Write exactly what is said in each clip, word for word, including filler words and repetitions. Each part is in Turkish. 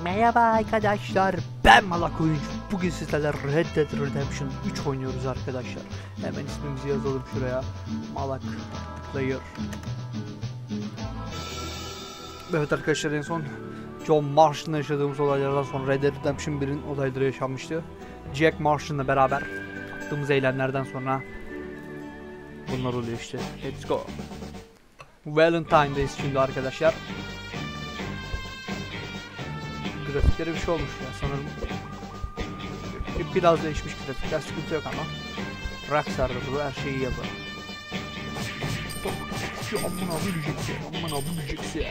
Merhaba arkadaşlar, ben Malak Oyuncu. Bugün sizlerle Red Dead Redemption üç oynuyoruz arkadaşlar. Hemen ismimizi yazalım şuraya. Malak Player. Evet arkadaşlar, en son John Marston'la yaşadığımız olaylardan sonra Red Dead Redemption birin olayları yaşanmıştı. Jack Marston'la beraber yaptığımız eylemlerden sonra bunlar oluyor işte. Let's go. Valentine'dayız şimdi arkadaşlar. Grafiklere bir şey olmuş ya sanırım. Biraz değişmiş grafikler, sıkıntı yok ama Rockstar'da bu her şeyi yapar. Şu aman abi öleceksin, aman abi öleceksin.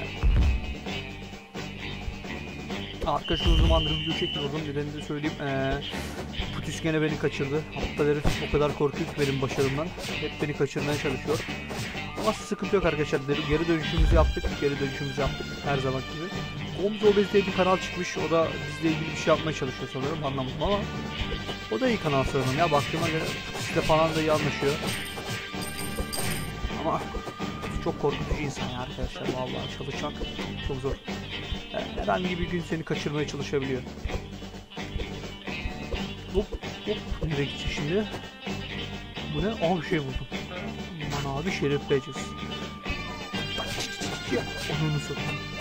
Arkadaşlar uzun zamandır video çekmiyordum, nedenini de söyleyeyim. Ee, Putis gene beni kaçırdı. Hatta herif o kadar korkuyor ki benim başarımdan. Hep beni kaçırmaya çalışıyor. Ama sıkıntı yok arkadaşlar. Geri dönüşümüzü yaptık, geri dönüşümüzü yaptık her zaman gibi. Omuz Obez diye bir kanal çıkmış. O da bizle ilgili bir şey yapmaya çalışıyor sanırım. Anlamadım ama o da iyi kanal sanırım ya. Baktığıma göre Putis'le falan da iyi anlaşıyor. Ama çok korkutucu insan ya arkadaşlar. Vallahi çalışmak çok zor. Yani herhangi bir gün seni kaçırmaya çalışabiliyor. Hop hop. Nereye gidecek şimdi? Bu ne? Aa bir şey buldum. Aman abi şerif becez. Onu nasıl?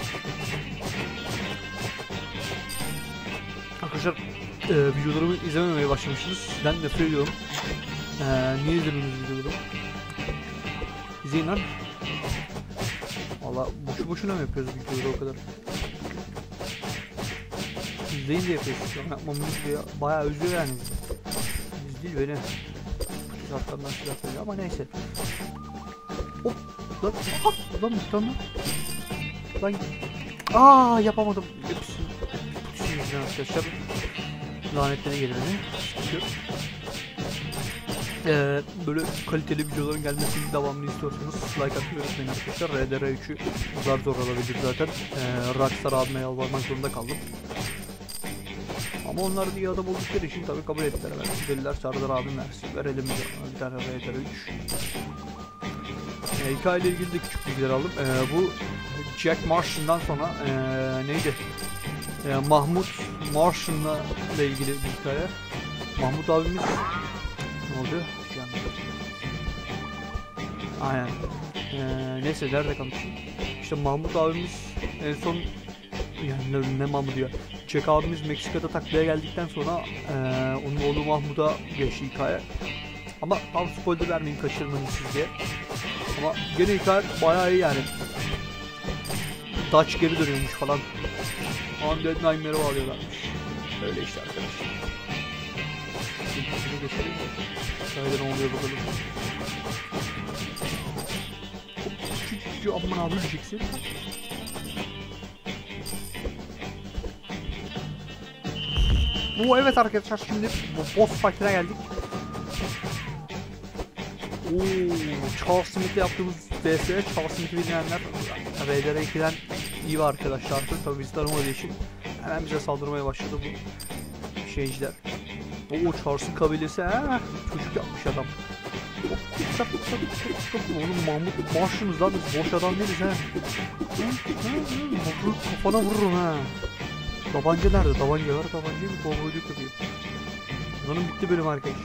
Arkadaşlar e, videolarımı izlememeye başlamışsınız. Ben nefret ediyorum. E, niye izlemiyorsunuz videoları? İzleyin lan. Valla boşu boşuna mı yapıyoruz videoları o kadar? İzleyin de yapıyoruz. Yapmamız bayağı üzüyor yani. Biz değil beni. Zaten silah veriyor ama neyse. Hop lan. Ah lan bir tane. Lan. Aa yapamadım. Hepsini. Hepsini yüzünden arkadaşlar. Lanetlerine gelir beni. Ee, böyle kaliteli videoların gelmesini devamlı istiyorsanız like atmayı unutmayın arkadaşlar. R D R üçü zar zor alabilir zaten. Ee, Rockstar abime yalvarmak zorunda kaldım. Ama onlar iyi adam oldukları için tabii kabul ettiler. Ben deliler Sardar abim versin. Verelim bir tane R D R üç. Ee, hikaye ile ilgili de küçük bilgiler aldım. Ee, bu Jack Marston'dan sonra ee, neydi? Ee, Mahmut Marston'la ile ilgili bir hikaye. Mahmut abimiz ne oldu? Aynen. Ee, neyse nerede kalmışım? İşte Mahmut abimiz en son yani ne, ne Mahmut diyor. Jack abimiz Meksika'da taklaya geldikten sonra ee, onun oğlu Mahmut'a geçti hikaye. Ama tam spoiler vermeyin, kaçırmayın siz diye. Ama gene hikaye bayağı iyi yani. Dutch geri dönüyormuş falan. Undead Nightmare'e bağlıyorlarmış. Öyle işte arkadaşlar. Şimdi geçelim. Şöyle ne oluyor bakalım. Şu aman abi öleceksin. Bu evet arkadaşlar, şimdi bu boss fight'ine geldik. Ooo, Charles Smith'le yaptığımız D S, Charles Smith'i bilmeyenler R D R ikiden iyi var arkadaşlar. Tabii biz tanımadığı için hemen bize saldırmaya başladı bu şeyciler. Oo, Charles'ın kabilesi ha, çocuk yapmış adam. Oğlum Mahmut başımız lan, biz boş adam değiliz ha. Kafana vururum ha. Tabanca nerede? Tabanca var, tabancayı mı? Kovboyluk yapıyor. Bunun bitti bölüm arkadaşlar.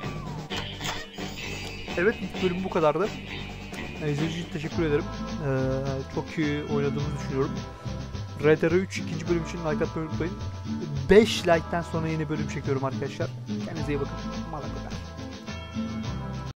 Evet, ilk bölüm bu kadardı. İzlediğiniz için teşekkür ederim. Ee, çok iyi oynadığımızı düşünüyorum. R D R üç ikinci bölüm için like atmayı unutmayın. beş like'ten sonra yeni bölüm çekiyorum arkadaşlar. Kendinize iyi bakın. Malak kadar.